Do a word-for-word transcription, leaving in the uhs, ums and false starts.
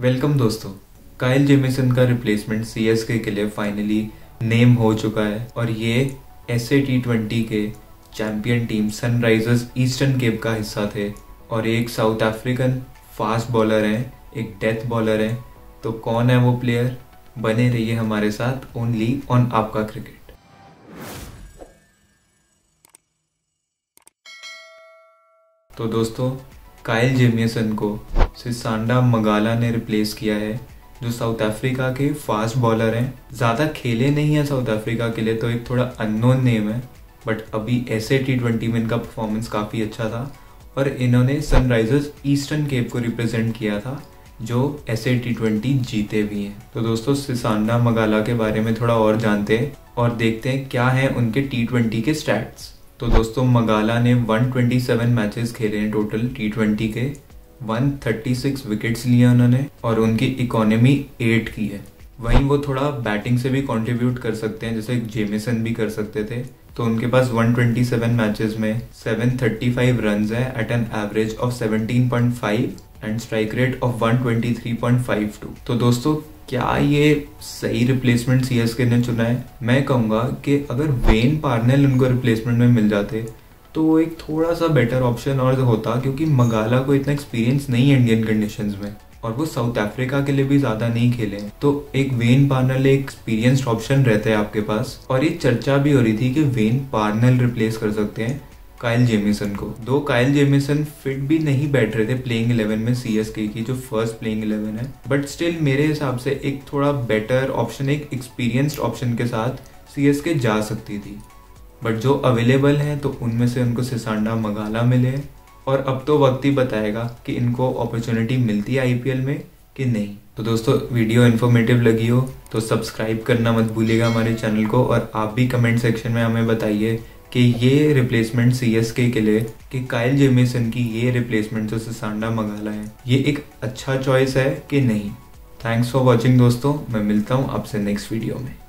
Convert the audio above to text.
Welcome दोस्तों। Kyle Jamieson का replacement CSK के लिए फाइनली नेम हो चुका है और ये एसए टी ट्वेंटी के champion team Sunrisers Eastern Cape का हिस्सा थे और एक साउथ अफ्रीकन फास्ट बॉलर हैं, एक डेथ बॉलर हैं। तो कौन है वो प्लेयर? बने रहिए हमारे साथ ओनली ऑन आपका क्रिकेट। तो दोस्तों, काइल जेमिसन को सिसांडा मगाला ने रिप्लेस किया है, जो साउथ अफ्रीका के फास्ट बॉलर हैं। ज़्यादा खेले नहीं है साउथ अफ्रीका के लिए, तो एक थोड़ा अननोन नेम है, बट अभी एसए टी ट्वेंटी में इनका परफॉर्मेंस काफ़ी अच्छा था और इन्होंने सनराइजर्स ईस्टर्न केप को रिप्रेजेंट किया था, जो एसए टी ट्वेंटी जीते भी हैं। तो दोस्तों, सिसांडा मगाला के बारे में थोड़ा और जानते हैं और देखते हैं क्या हैं उनके टी ट्वेंटी के स्टैट्स। तो दोस्तों, मगाला ने एक सौ सत्ताईस मैचेस खेले हैं टोटल टी ट्वेंटी के, एक सौ छत्तीस विकेट्स लिए उन्होंने और उनकी इकोनॉमी आठ की है। वहीं वो थोड़ा बैटिंग से भी कंट्रीब्यूट कर सकते हैं, जैसे जेमिसन भी कर सकते थे। तो उनके पास एक सौ सत्ताईस मैचेस में सात सौ पैंतीस रन्स है एट एन एवरेज ऑफ सत्रह point five and strike rate of एक सौ तेईस पॉइंट फाइव टू। तो दोस्तों, क्या ये सही रिप्लेसमेंट सीएसके ने चुना है? मैं कहूँगा कि अगर वेन पार्नेल उनको रिप्लेसमेंट में मिल जाते तो वो एक थोड़ा सा बेटर ऑप्शन और होता, क्योंकि मगाला को इतना एक्सपीरियंस नहीं है इंडियन कंडीशंस में और वो साउथ अफ्रीका के लिए भी ज़्यादा नहीं खेले हैं। तो एक वेन पार्नेल एक एक्सपीरियंस्ड ऑप्शन रहता है आपके पास। और ये चर्चा भी हो रही थी कि वेन पार्नेल रिप्लेस कर सकते हैं काइल जेमिसन को। दो काइल जेमिसन फिट भी नहीं बैठ रहे थे प्लेइंग इलेवन में सीएसके की, जो फर्स्ट प्लेइंग इलेवन है, बट स्टिल मेरे हिसाब से एक थोड़ा बेटर ऑप्शन, एक एक्सपीरियंस्ड ऑप्शन के साथ सीएसके जा सकती थी। बट जो अवेलेबल हैं तो उनमें से उनको सिसांडा मगाला मिले और अब तो वक्त ही बताएगा कि इनको अपॉर्चुनिटी मिलती है आईपीएल में कि नहीं। तो दोस्तों, वीडियो इन्फॉर्मेटिव लगी हो तो सब्सक्राइब करना मत भूलिएगा हमारे चैनल को, और आप भी कमेंट सेक्शन में हमें बताइए कि ये रिप्लेसमेंट सीएसके के लिए, कि काइल जेमिसन की ये रिप्लेसमेंट जो सिसांडा मगाला है, ये एक अच्छा चॉइस है कि नहीं। थैंक्स फॉर वॉचिंग दोस्तों, मैं मिलता हूँ आपसे नेक्स्ट वीडियो में।